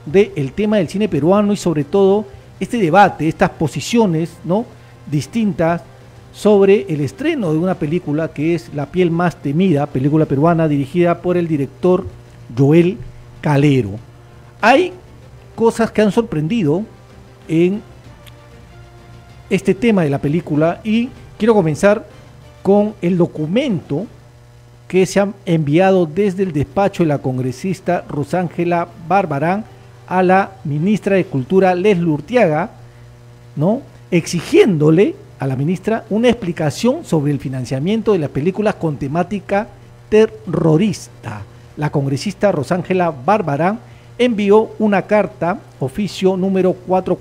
del tema del cine peruano y sobre todo este debate, estas posiciones, ¿no?, distintas sobre el estreno de una película que es La piel más temida, película peruana dirigida por el director Joel Calero. Hay cosas que han sorprendido en este tema de la película y quiero comenzar con el documento que se ha enviado desde el despacho de la congresista Rosángela Barbarán a la ministra de Cultura Leslie Urteaga, ¿no?, exigiéndole a la ministra una explicación sobre el financiamiento de las películas con temática terrorista. La congresista Rosángela Barbarán envió una carta, oficio número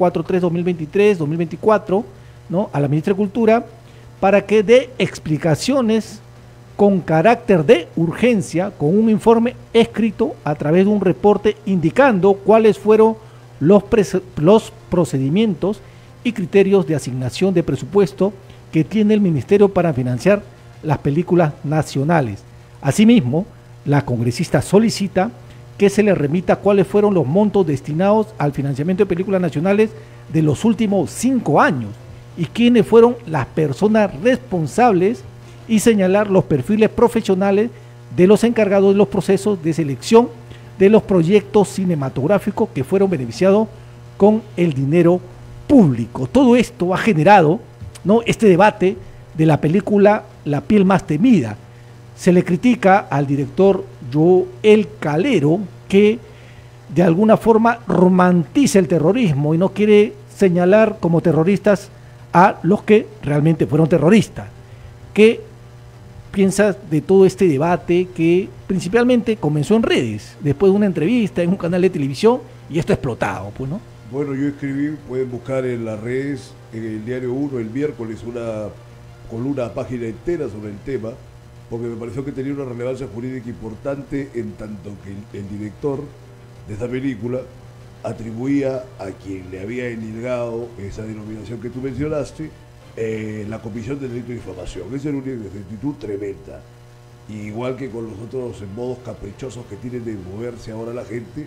443-2023-2024, ¿no?, a la ministra de Cultura para que dé explicaciones con carácter de urgencia, con un informe escrito a través de un reporte indicando cuáles fueron los procedimientos y criterios de asignación de presupuesto que tiene el Ministerio para financiar las películas nacionales. Asimismo, la congresista solicita que se le remita cuáles fueron los montos destinados al financiamiento de películas nacionales de los últimos 5 años y quiénes fueron las personas responsables y señalar los perfiles profesionales de los encargados de los procesos de selección de los proyectos cinematográficos que fueron beneficiados con el dinero público. Todo esto ha generado, ¿no?, este debate de la película La piel más temida. Se le critica al director Joel Calero que de alguna forma romantiza el terrorismo y no quiere señalar como terroristas a los que realmente fueron terroristas. ¿Qué piensas de todo este debate que principalmente comenzó en redes, después de una entrevista en un canal de televisión y esto ha explotado, pues, ¿no? Bueno, yo escribí, pueden buscar en las redes, en el Diario 1 el miércoles, una columna, página entera sobre el tema, porque me pareció que tenía una relevancia jurídica importante en tanto que el director de esta película atribuía a quien le había endilgado esa denominación que tú mencionaste, la comisión del delito de difamación. Esa era una actitud tremenda. Y igual que con los otros modos caprichosos que tienen de moverse ahora la gente,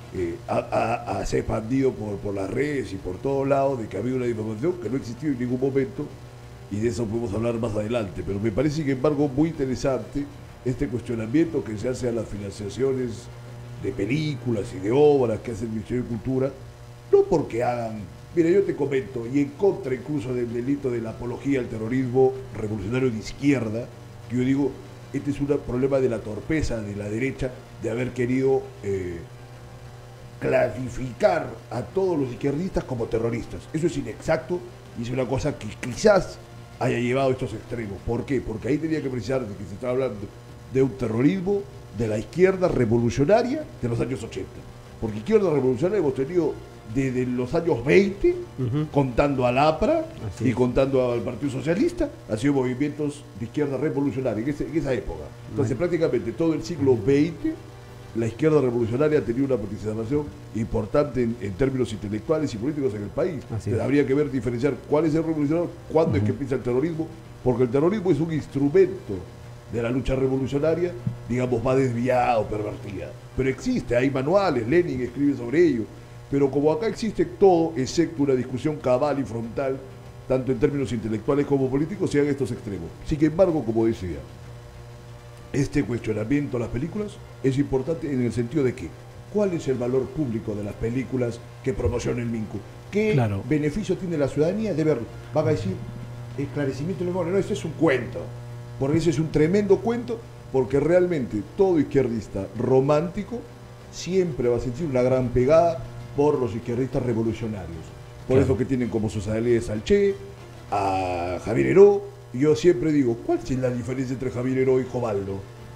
se ha expandido por las redes y por todos lados de que había una difamación que no existió en ningún momento, y de eso podemos hablar más adelante. Pero me parece, sin embargo, muy interesante este cuestionamiento que se hace a las financiaciones de películas y de obras que hace el Ministerio de Cultura, no porque hagan, mira, yo te comento, y en contra incluso del delito de la apología al terrorismo revolucionario de izquierda, que yo digo, este es un problema de la torpeza de la derecha de haber querido clasificar a todos los izquierdistas como terroristas. Eso es inexacto y es una cosa que quizás haya llevado a estos extremos. ¿Por qué? Porque ahí tenía que precisar de que se está hablando de un terrorismo de la izquierda revolucionaria de los años 80. Porque izquierda revolucionaria hemos tenido desde los años 20, contando al APRA y contando al Partido Socialista, han sido movimientos de izquierda revolucionaria en esa época. Entonces, prácticamente todo el siglo XX, la izquierda revolucionaria ha tenido una participación importante en términos intelectuales y políticos en el país. Entonces, habría que diferenciar cuál es el revolucionario, cuándo es que empieza el terrorismo, porque el terrorismo es un instrumento de la lucha revolucionaria, digamos, más desviado, pervertida. Pero existe, hay manuales, Lenin escribe sobre ello. Pero como acá existe todo, excepto una discusión cabal y frontal, tanto en términos intelectuales como políticos, se dan estos extremos. Sin embargo, como decía, este cuestionamiento a las películas es importante en el sentido de que, ¿cuál es el valor público de las películas que promociona el MINCU? ¿Qué beneficio tiene la ciudadanía de verlo? Van a decir, esclarecimiento de memoria. No, ese es un cuento. Porque ese es un tremendo cuento, porque realmente todo izquierdista romántico siempre va a sentir una gran pegada por los izquierdistas revolucionarios. Por eso que tienen como sus aliados al Che, a Javier Heró. Y yo siempre digo, ¿cuál es la diferencia entre Javier Heró y Jovaldo?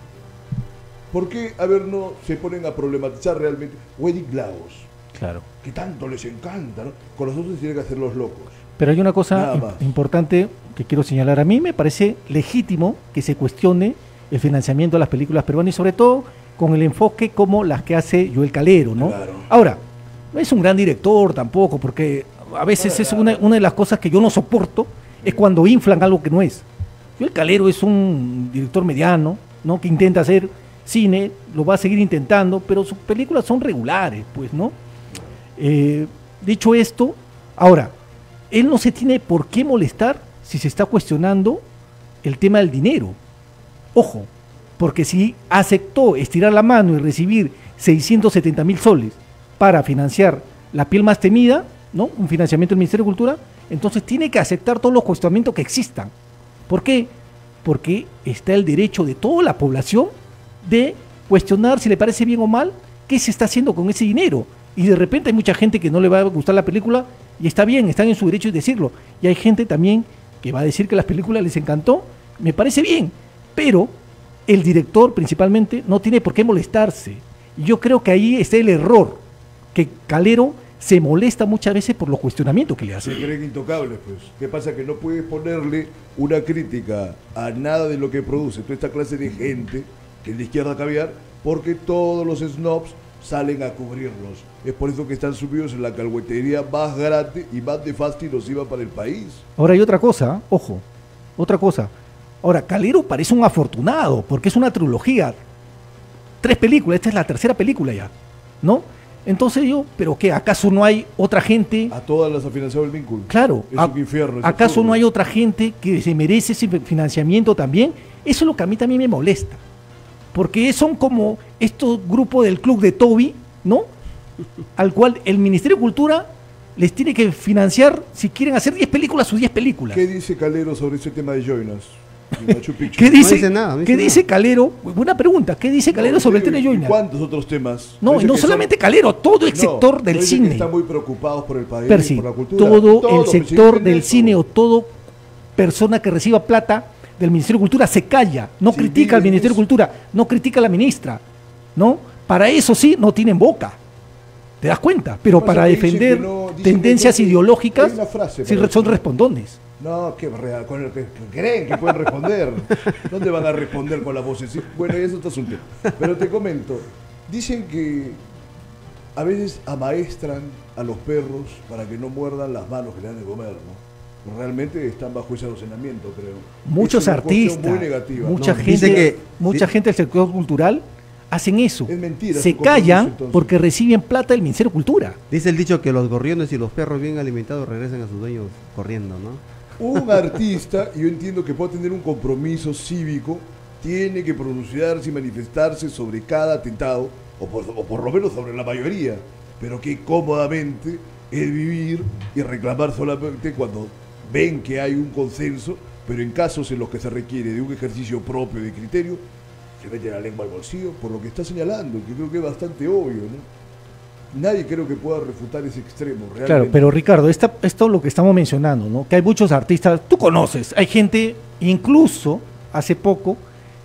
¿Por qué, a ver, no se ponen a problematizar realmente? O Edith Lagos, que tanto les encanta, ¿no? Con los otros tienen que hacer los locos. Pero hay una cosa importante que quiero señalar. A mí me parece legítimo que se cuestione el financiamiento de las películas peruanas y sobre todo con el enfoque como las que hace Joel Calero, ¿no? Ahora, no es un gran director tampoco, porque a veces es una de las cosas que yo no soporto, es cuando inflan algo que no es. Joel Calero es un director mediano, ¿no?, que intenta hacer cine, lo va a seguir intentando, pero sus películas son regulares, pues, ¿no? Dicho esto, ahora, él no se tiene por qué molestar si se está cuestionando el tema del dinero. Ojo, porque si aceptó estirar la mano y recibir 670.000 soles para financiar La piel más temida, ¿no? Un financiamiento del Ministerio de Cultura, entonces tiene que aceptar todos los cuestionamientos que existan. ¿Por qué? Porque está el derecho de toda la población de cuestionar si le parece bien o mal qué se está haciendo con ese dinero. Y de repente hay mucha gente que no le va a gustar la película y está bien, están en su derecho de decirlo. Y hay gente también que va a decir que las películas les encantó, me parece bien, pero el director principalmente no tiene por qué molestarse. Y yo creo que ahí está el error, que Calero se molesta muchas veces por los cuestionamientos que le hacen. Se creen intocables, pues. ¿Qué pasa? Que no puedes ponerle una crítica a nada de lo que produce toda esta clase de gente, que es de izquierda caviar, porque todos los snobs salen a cubrirlos. Es por eso que están subidos en la calhuetería más grande y más nefasta y nociva para el país. Ahora hay otra cosa, ojo, otra cosa. Ahora, Calero parece un afortunado, porque es una trilogía. 3 películas, esta es la 3ª película ya, ¿no? Entonces yo, ¿pero qué? ¿Acaso no hay otra gente? A todas las ha financiado el vínculo. Claro. Es un infierno. ¿Acaso absurdo. no hay otra gente que se merece ese financiamiento también? Eso es lo que a mí también me molesta. Porque son como estos grupos del club de Toby, ¿no? Al cual el Ministerio de Cultura les tiene que financiar, si quieren hacer 10 películas, sus 10 películas. ¿Qué dice Calero sobre ese tema de Joinas? Y Machu Picchu? ¿Qué dice, No dice nada, no dice ¿qué nada. dice Calero? Buena pregunta. ¿Qué dice Calero sobre el tema de ¿Y Joinas? ¿Cuántos otros temas? No, y Dice no que solamente son- Calero, todo el No, sector del dice que cine. están muy preocupados por el país, Percy, por la cultura. todo el sector presidente del Néstor. cine o todo persona que reciba plata del Ministerio de Cultura se calla, no Sí, critica al miren Ministerio de eso. Cultura, no critica a la ministra, ¿no? Para eso sí, no tienen boca. ¿Te das cuenta? Pero Pasa para que dicen defender que no- dicen tendencias que no- ideológicas, hay una frase sí para son eso. respondones. No, que con el que creen que pueden responder. ¿Dónde van a responder con la voces? Sí, bueno, eso está asunto. Pero te comento, dicen que a veces amaestran a los perros para que no muerdan las manos que le dan de comer, ¿no? Realmente están bajo ese razonamiento, creo. Muchos Es una cuestión artistas, muy negativa. mucha No, dice gente, que- mucha gente del sector cultural hacen eso. Es mentira, Se su compromiso, callan entonces. porque reciben plata del Ministerio de Cultura. Dice el dicho que los gorriones y los perros bien alimentados regresan a sus dueños corriendo, ¿no? Un artista, yo entiendo que puede tener un compromiso cívico, tiene que pronunciarse y manifestarse sobre cada atentado, o por lo menos sobre la mayoría, pero que cómodamente es vivir y reclamar solamente cuando ven que hay un consenso, pero en casos en los que se requiere de un ejercicio propio de criterio, se mete la lengua al bolsillo por lo que está señalando, que creo que es bastante obvio, ¿no? Nadie creo que pueda refutar ese extremo, realmente. Claro, pero Ricardo, esto es lo que estamos mencionando, ¿no? Que hay muchos artistas, tú conoces, hay gente, incluso hace poco,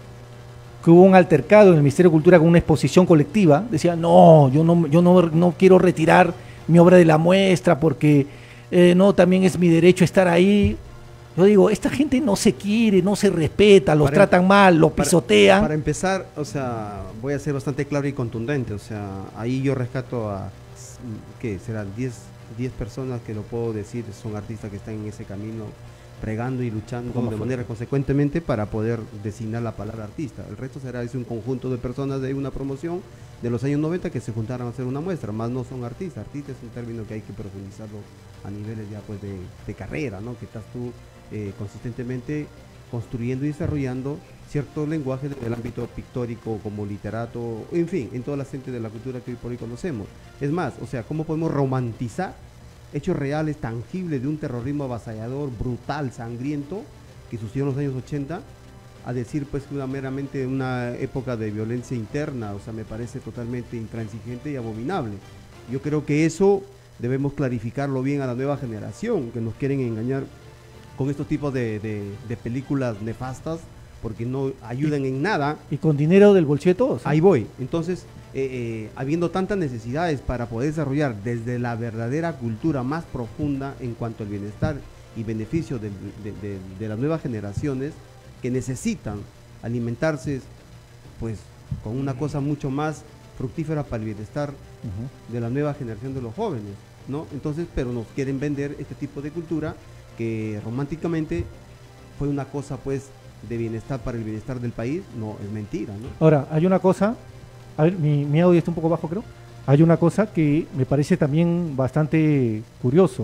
que hubo un altercado en el Ministerio de Cultura con una exposición colectiva, decía, no, yo no quiero retirar mi obra de la muestra porque no, también es mi derecho estar ahí. Yo digo, esta gente no se quiere, no se respeta, los Para- tratan mal, los pisotean. Para empezar, o sea, voy a ser bastante claro y contundente, o sea, ahí yo rescato a, ¿qué? Serán 10 personas que lo puedo decir, son artistas que están en ese camino pregando y luchando ¿Cómo de fue? manera consecuentemente para poder designar la palabra artista. El resto será es un conjunto de personas de una promoción de los años 90 que se juntaron a hacer una muestra, más no son artistas. Artista es un término que hay que profundizarlo a niveles ya pues de carrera, ¿no? Que estás tú consistentemente construyendo y desarrollando cierto lenguaje del ámbito pictórico como literato, en fin, en toda la gente de la cultura que hoy por hoy conocemos. Es más, o sea, ¿cómo podemos romantizar hechos reales, tangibles de un terrorismo avasallador, brutal, sangriento, que sucedió en los años 80, a decir pues que meramente una época de violencia interna? O sea, me parece totalmente intransigente y abominable. Yo creo que eso debemos clarificarlo bien a la nueva generación, que nos quieren engañar con estos tipos de películas nefastas, porque no ayudan en nada. Y con dinero del bolsillo de todos. ¿eh? Ahí voy. Entonces, habiendo tantas necesidades para poder desarrollar desde la verdadera cultura más profunda en cuanto al bienestar y beneficio de las nuevas generaciones que necesitan alimentarse pues con una cosa mucho más fructífera para el bienestar Ujú. de la nueva generación de los jóvenes, ¿no? Entonces, pero nos quieren vender este tipo de cultura que románticamente fue una cosa pues de bienestar para el bienestar del país. No, es mentira, ¿no? Ahora, hay una cosa, a ver, mi audio está un poco bajo, creo. hay una cosa que me parece también bastante curioso.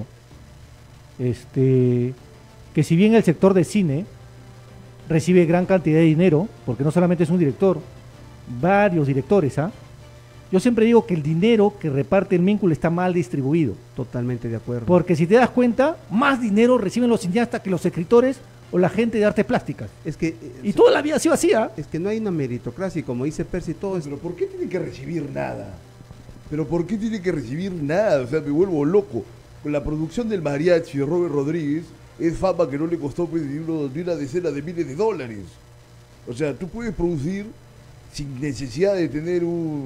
Que si bien el sector de cine recibe gran cantidad de dinero, porque no solamente es un director, varios directores, ¿ah? Yo siempre digo que el dinero que reparte el Míncul está mal distribuido. Totalmente de acuerdo. Porque si te das cuenta, más dinero reciben los cineastas que los escritores o la gente de artes plásticas. Es que, Y toda la vida ha sido así, ¿ah? es que no hay una meritocracia y como dice Percy, todo es... Pero ¿por qué tiene que recibir nada? ¿Pero por qué tiene que recibir nada? O sea, me vuelvo loco. Con la producción del mariachi de Robert Rodríguez, es fama que no le costó pues, ni una decena de miles de dólares. O sea, tú puedes producir sin necesidad de tener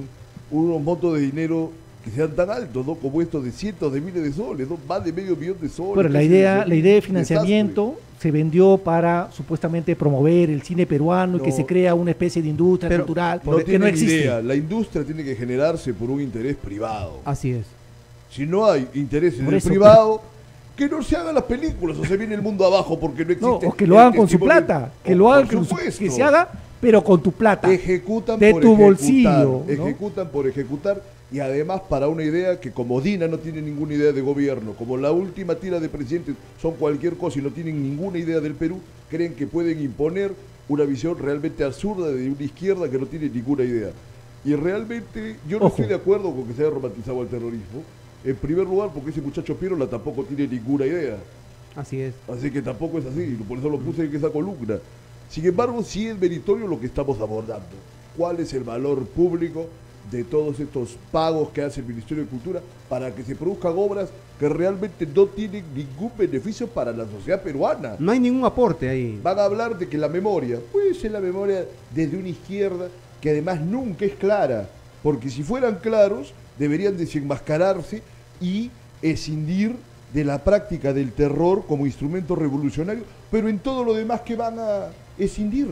unos montos de dinero que sean tan altos, ¿no? Como estos de cientos de miles de soles, ¿no? Más de medio millón de soles. Bueno, la idea de financiamiento se vendió para supuestamente promover el cine peruano y que No. se crea una especie de industria Pero cultural No que tienen no existe. idea. La industria tiene que generarse por un interés privado. Así es. Si no hay interés en Por el eso, privado, que no se hagan las películas o se viene el mundo abajo porque no existe. No, o que lo hagan con su testimonio. plata, que lo hagan Por con su, supuesto. que se haga, pero con tu plata. Ejecutan de por tu ejecutar, bolsillo, ¿no? ejecutan por ejecutar y además para una idea que como Dina no tiene ninguna idea de gobierno, como la última tira de presidentes son cualquier cosa y no tienen ninguna idea del Perú, creen que pueden imponer una visión realmente absurda de una izquierda que no tiene ninguna idea. Y realmente yo no Ojo. estoy de acuerdo con que se haya romantizado el terrorismo. En primer lugar porque ese muchacho Pirola tampoco tiene ninguna idea. Así es. Así que tampoco es así, por eso lo puse en esa columna. Sin embargo, sí es meritorio lo que estamos abordando. ¿Cuál es el valor público de todos estos pagos que hace el Ministerio de Cultura para que se produzcan obras que realmente no tienen ningún beneficio para la sociedad peruana? No hay ningún aporte ahí. Van a hablar de que la memoria, puede ser la memoria desde una izquierda que además nunca es clara, porque si fueran claros deberían desenmascararse y escindir de la práctica del terror como instrumento revolucionario, pero en todo lo demás que van a escindir.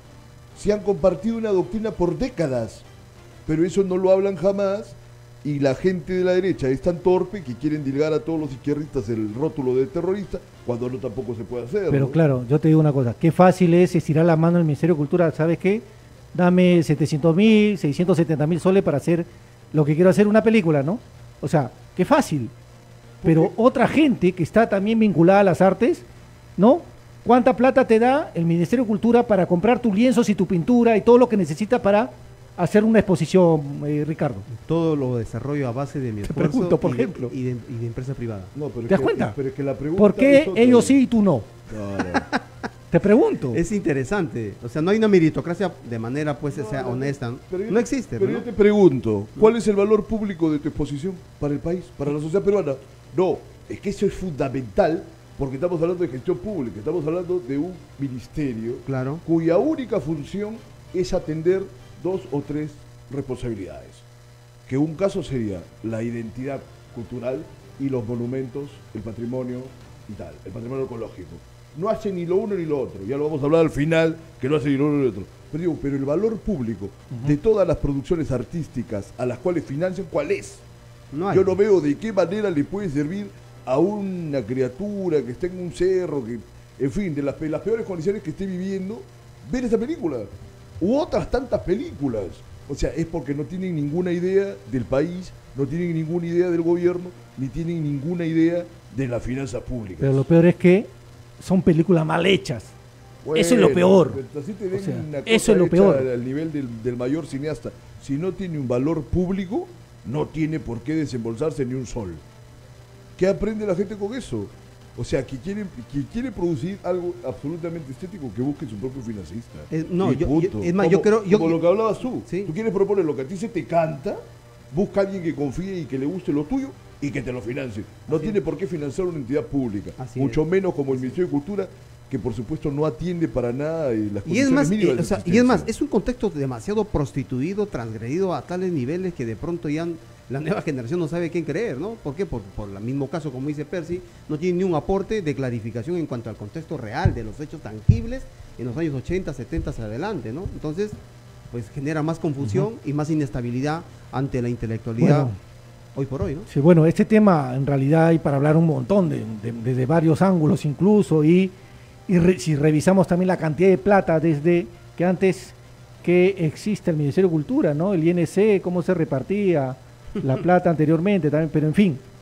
Se han compartido una doctrina por décadas, pero eso no lo hablan jamás y la gente de la derecha es tan torpe que quieren dilgar a todos los izquierdistas el rótulo de terrorista cuando no tampoco se puede hacer. Pero ¿no? claro, yo te digo una cosa, qué fácil es estirar la mano al Ministerio de Cultura, ¿sabes qué? Dame 700.000, 670.000 soles para hacer lo que quiero hacer, una película, ¿no? O sea, qué fácil. Pero otra gente que está también vinculada a las artes, ¿no? ¿Cuánta plata te da el Ministerio de Cultura para comprar tus lienzos y tu pintura y todo lo que necesita para hacer una exposición, Ricardo? Todo lo desarrollo a base de mi Te esfuerzo pregunto, por y de- ejemplo. y de empresa privada. No, pero es ¿Te das que- cuenta? Pero es que la pregunta ¿Por qué es otra. ellos sí y tú no? No, no. Te pregunto. Es interesante. O sea, no hay una meritocracia de manera, pues, sea honesta. Pero yo No te- existe. Pero ¿no? yo te pregunto, ¿cuál es el valor público de tu exposición para el país, para la sociedad peruana? No, es que eso es fundamental porque estamos hablando de gestión pública, estamos hablando de un ministerio Claro. cuya única función es atender 2 o 3 responsabilidades. Que un caso sería la identidad cultural y los monumentos, el patrimonio y tal, el patrimonio ecológico. No hace ni lo uno ni lo otro, ya lo vamos a hablar al final, que no hace ni lo uno ni lo otro. Pero digo, pero el valor público de todas las producciones artísticas a las cuales financian, ¿cuál es? No hay. Yo no veo de qué manera le puede servir a una criatura que esté en un cerro, que, en fin, de las peores condiciones que esté viviendo, ver esa película. U otras tantas películas. O sea, es porque no tienen ninguna idea del país, no tienen ninguna idea del gobierno, ni tienen ninguna idea de las finanzas públicas. Pero lo peor es que son películas mal hechas. Eso es lo peor. pero así te den O sea, una cosa eso es lo hecha peor. al nivel del mayor cineasta. Si no tiene un valor público, no tiene por qué desembolsarse ni un sol. ¿Qué aprende la gente con eso? O sea, que quiere producir algo absolutamente estético, que busque su propio financista. No, Y yo- punto. es más, yo creo- como lo que hablabas tú. Sí. Tú quieres proponer lo que a ti se te canta, busca a alguien que confíe y que le guste lo tuyo y que te lo financie. No Así tiene es. por qué financiar una entidad pública. Así Mucho es. menos como el Ministerio de Cultura, que por supuesto no atiende para nada las Y es condiciones más, mínimas de o sea, y es existencia. más, es un contexto demasiado prostituido, transgredido a tales niveles que de pronto ya la nueva generación no sabe quién creer, ¿no? ¿Por qué? Por el mismo caso, como dice Percy, no tiene ni un aporte de clarificación en cuanto al contexto real de los hechos tangibles en los años 80, 70 hacia adelante, ¿no? Entonces, pues genera más confusión y más inestabilidad ante la intelectualidad Bueno. hoy por hoy, ¿no? Sí, bueno, este tema en realidad hay para hablar un montón, desde varios ángulos incluso, si revisamos también la cantidad de plata desde que antes que existe el Ministerio de Cultura, ¿no? El INC, cómo se repartía, La Plata anteriormente también, pero en fin.